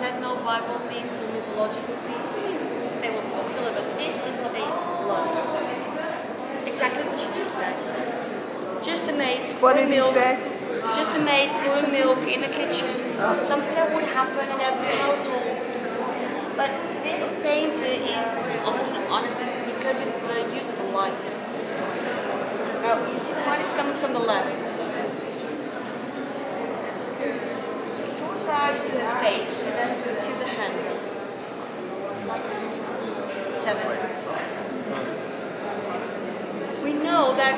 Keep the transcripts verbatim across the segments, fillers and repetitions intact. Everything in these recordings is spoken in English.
said, no Bible themes or mythological themes. I mean, they were popular, but this is what they loved. Exactly what you just said. Just a maid What pouring did he milk. say? Just a maid pouring milk in the kitchen. Oh. Something that would happen in every household. But this painter is often honored because of the use of a light. Now, you see the light is coming from the left. Draws her eyes to the face and then to the hands. It's like seven. We know that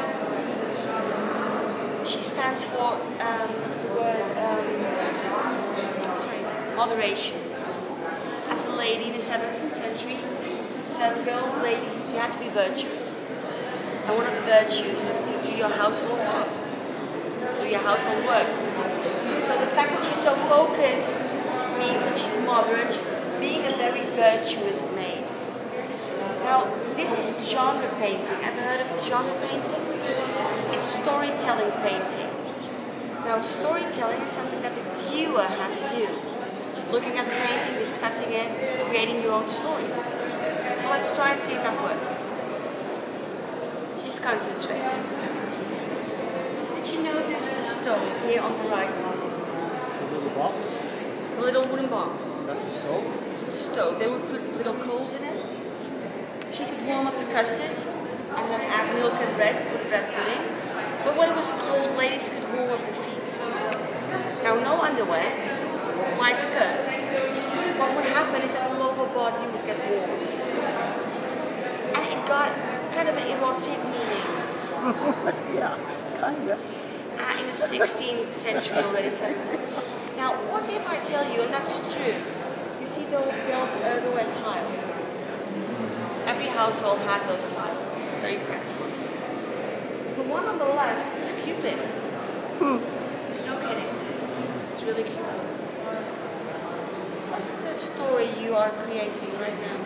she stands for, um, what's the word, um, sorry, moderation. As a lady in the seventeenth century, so girls, ladies, you had to be virtuous. And one of the virtues was to do your household tasks, to do your household works. So the fact that she's so focused means that she's moderate, she's being a very virtuous maid. Now, this is genre painting. Have you heard of genre painting? It's storytelling painting. Now, storytelling is something that the viewer had to do. Looking at the painting, discussing it, creating your own story. So let's try and see if that works. She's concentrating. Did you notice the stove here on the right? The little box? The little wooden box. That's the stove? It's a stove. They would put little coals in it. She could warm up the custard and then add milk and bread for the bread pudding. But when it was cold, ladies could warm up their feet. Now, no underwear, white skirts. What would happen is that the lower body would get warm. And it got kind of an erotic meaning. Yeah, kind of. Uh, in the sixteenth century already, seventeenth. Now, what if I tell you, and that's true, you see those delft earthenware tiles? Every household had those tiles. Very practical. The one on the left is Cupid. Hmm. No kidding. It's really cute. What's the story you are creating right now?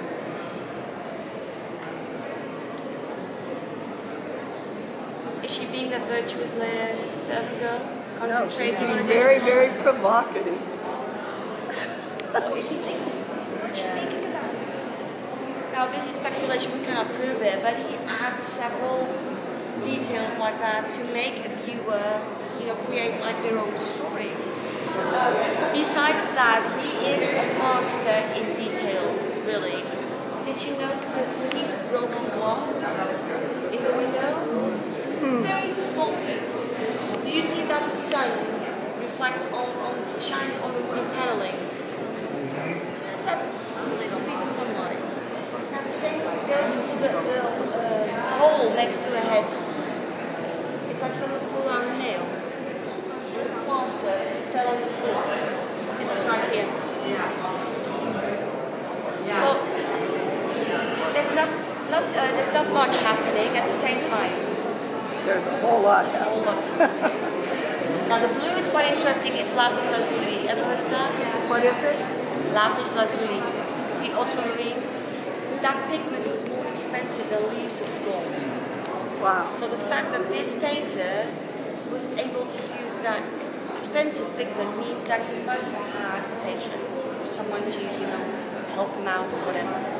Is she being that virtuous servant girl? No, she's Concentrating on being her very, daily very tasks? provocative. What is she thinking? What's she thinking about? Now, this is speculation, we cannot prove it, but he adds several details like that to make a viewer, you know, create like their own story. Besides that, he is a master in details, really. Did you notice the piece of broken glass in the window? Hmm. Very small piece. Do you see that the sun reflects on, on shines on the wooden paneling? Just that little piece of sunlight. Now the same goes for the, the uh, hole next to her head. It's like someone pulled out a nail. And the plaster fell on the floor. It was right here. So there's not, not uh, there's not much happening at the same time. There's a whole lot. There's a whole lot. Now the blue is quite interesting. It's lapis lazuli. Ever heard of that? What is it? Lapis lazuli. It's the ultramarine. That pigment was more expensive than leaves of gold. Wow. So the fact that this painter was able to use that expensive pigment means that he must have had a patron or someone to, you know, help him out or whatever.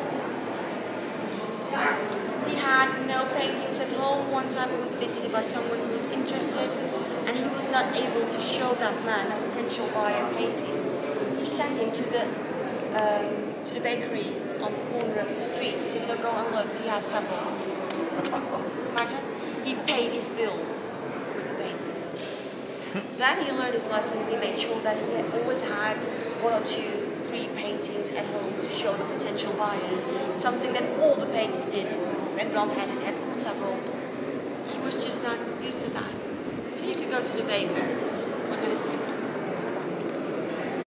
He had no paintings at home. One time he was visited by someone who was interested and he was not able to show that man a potential buyer paintings. He sent him to the um, to the bakery on the corner of the street. He said, look, go and look, he has several. Imagine, he paid his bills with the paintings. Then he learned his lesson. He made sure that he had always had one or two, three paintings at home to show the potential buyers, something that all the painters did. Rembrandt had, had several. He was just not used to that. So you could go to the baker, just look at his paintings.